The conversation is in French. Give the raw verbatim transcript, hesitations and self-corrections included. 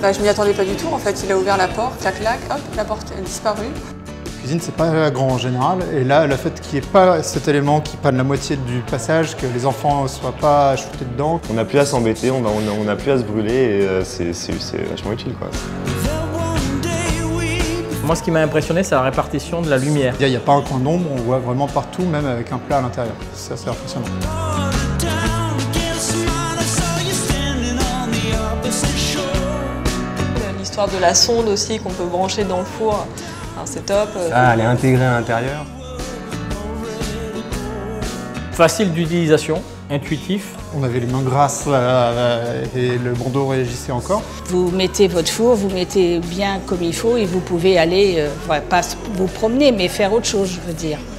Bah, je m'y attendais pas du tout en fait, il a ouvert la porte, clac clac, hop, la porte a disparu. La cuisine, c'est pas grand en général, et là, le fait qu'il n'y ait pas cet élément qui prenne la moitié du passage, que les enfants ne soient pas shootés dedans. On n'a plus à s'embêter, on n'a on a plus à se brûler, et euh, c'est vachement utile, quoi. Moi, ce qui m'a impressionné, c'est la répartition de la lumière. Il n'y a, a pas un coin d'ombre, on voit vraiment partout, même avec un plat à l'intérieur. C'est assez impressionnant. L'histoire de la sonde aussi qu'on peut brancher dans le four, c'est top. Ah, elle est intégrée à l'intérieur. Facile d'utilisation, intuitif. On avait les mains grasses euh, et le bandeau réagissait encore. Vous mettez votre four, vous mettez bien comme il faut et vous pouvez aller, euh, pas vous promener, mais faire autre chose, je veux dire.